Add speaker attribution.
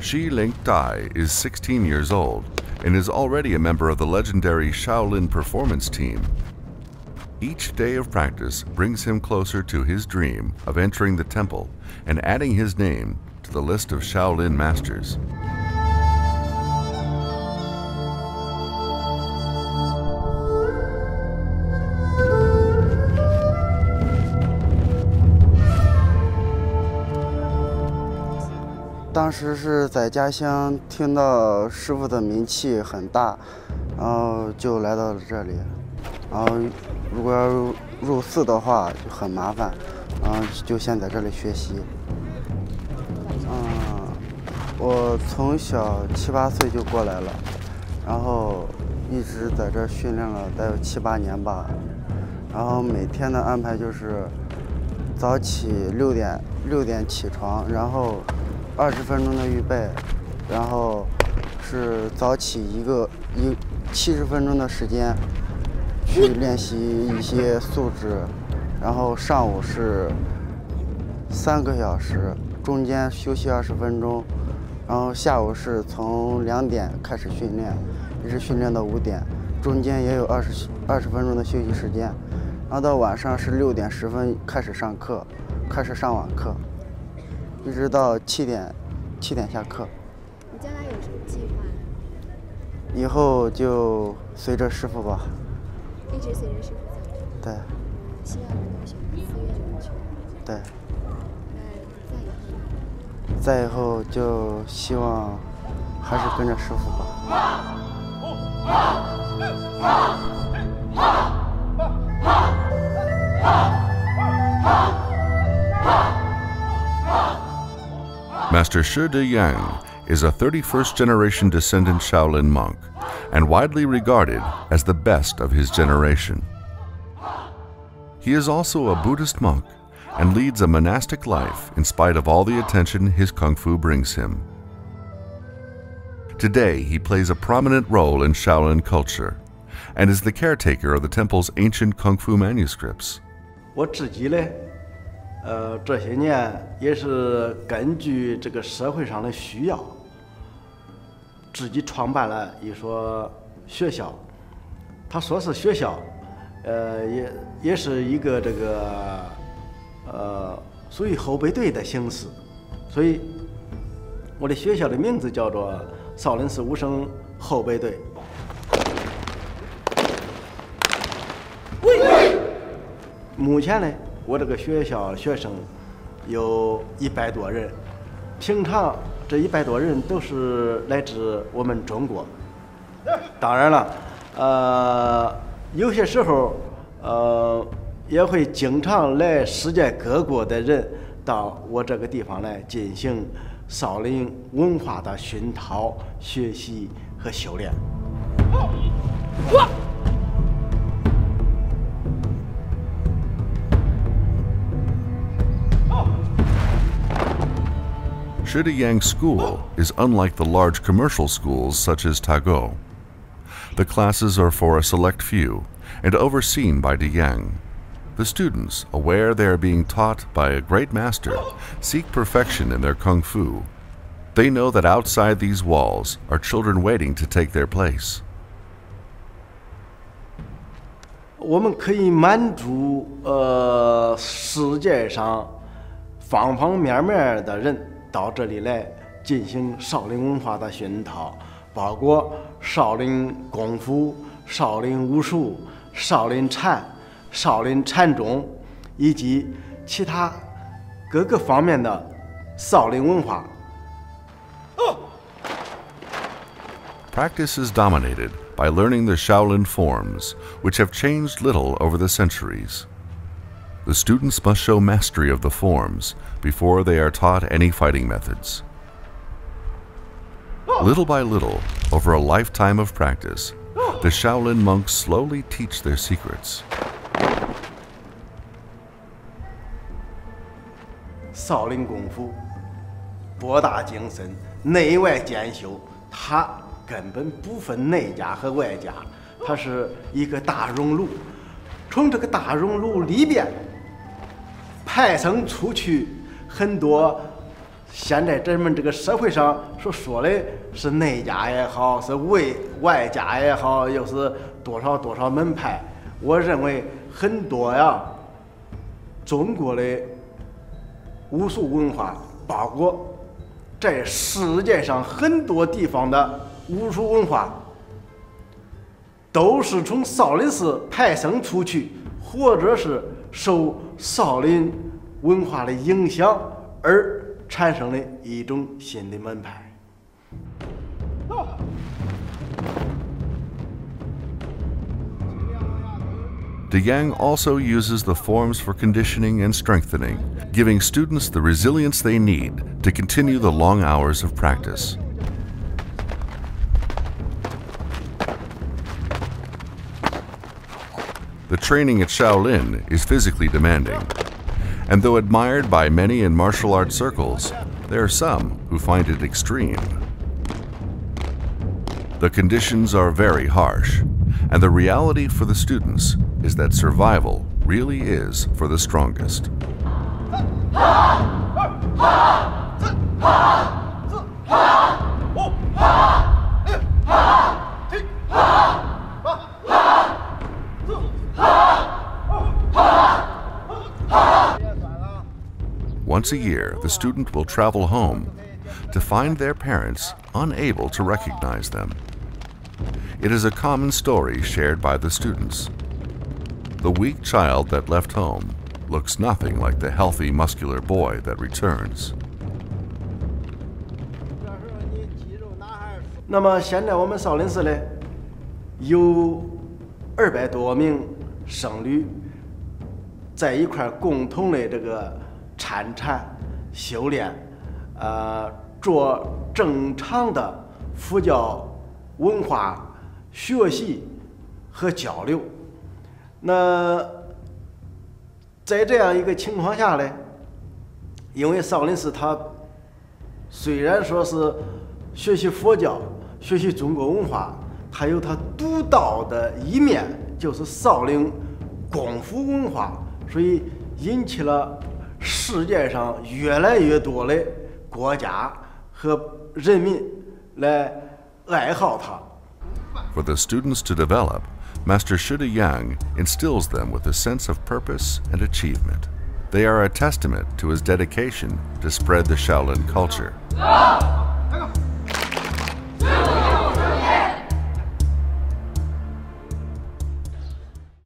Speaker 1: Shi De is 16 years old and is already a member of the legendary Shaolin performance team. Each day of practice brings him closer to his dream of entering the temple and adding his name to the list of Shaolin masters.
Speaker 2: 当时是在家乡听到师傅的名气很大，然后就来到了这里。然后如果要入寺的话就很麻烦，然后就先在这里学习。我从小7、8岁就过来了，然后一直在这训练了得有7、8年吧。然后每天的安排就是早起6点起床，然后 20分钟的预备，然后是早起70分钟的时间去练习一些素质，然后上午是3个小时，中间休息20分钟，然后下午是从2点开始训练，一直训练到5点，中间也有20分钟的休息时间，然后到晚上是6点10分开始上课，开始上晚课。 一直到7点下课。
Speaker 3: 你将来有什么计划？
Speaker 2: 以后就随着师傅吧。
Speaker 3: 一直随着师傅走。
Speaker 2: 对。
Speaker 3: 希望能够选4月就能去。
Speaker 2: 对。
Speaker 3: 再以后呢？
Speaker 2: 再以后就希望还是跟着师傅吧。
Speaker 1: Master Shi De Yang is a 31st generation descendant Shaolin monk and widely regarded as the best of his generation. He is also a Buddhist monk and leads a monastic life in spite of all the attention his kung fu brings him. Today, he plays a prominent role in Shaolin culture and is the caretaker of the temple's ancient kung fu manuscripts.
Speaker 4: 这些年也是根据这个社会上的需要，自己创办了一所学校。他说是学校，也是一个这个属于后备队的形式，所以我的学校的名字叫做少林寺武生后备队。目前呢， 我这个学校学生有100多人，平常这100多人都是来自我们中国。当然了，有些时候也会经常来世界各国的人到我这个地方来进行少林文化的熏陶、学习和修炼。
Speaker 1: Shi De Yang School is unlike the large commercial schools such as Tago. The classes are for a select few and overseen by De Yang. The students, aware they are being taught by a great master, seek perfection in their kung fu. They know that outside these walls are children waiting to take their place.
Speaker 4: 我们可以满足世界上方方面面的人 到这里来进行少林文化的熏陶，包括少林功夫、少林武术、少林禅、少林禅宗，以及其他各个方面的少林文化。
Speaker 1: Practice is dominated by learning the Shaolin forms, which have changed little over the centuries. The students must show mastery of the forms before they are taught any fighting methods. Little by little, over a lifetime of practice, the Shaolin monks slowly teach their secrets.
Speaker 4: 少林功夫博大精深，内外兼修，它根本不分内家和外家，它是一个大熔炉。从这个大熔炉里边派生出去很多现在咱们这个社会上所说的是内家也好，是外家也好，又是多少多少门派。我认为很多呀，中国的武术文化，包括在世界上很多地方的武术文化，都是从少林寺派生出去，或者是受少林文化的影响而产生了一种新的门派。
Speaker 1: De Yang also uses the forms for conditioning and strengthening, giving students the resilience they need to continue the long hours of practice. The training at Shaolin is physically demanding, and though admired by many in martial arts circles, there are some who find it extreme. The conditions are very harsh, and the reality for the students is that survival really is for the strongest. Once a year, the student will travel home to find their parents unable to recognize them. It is a common story shared by the students. The weak child that left home looks nothing like the healthy, muscular boy that returns.
Speaker 4: 那么现在我们少林寺呢，有200多名僧侣在一块共同的这个参禅修炼，做正常的佛教文化学习和交流。那在这样一个情况下呢，因为少林寺它虽然说是学习佛教、学习中国文化，它有它独到的一面，就是少林功夫文化，所以引起了世界上越来越多的国家和人民来爱好它。
Speaker 1: For the students to develop, Master Shi De Yang instills them with a sense of purpose and achievement. They are a testament to his dedication to spread the Shaolin culture.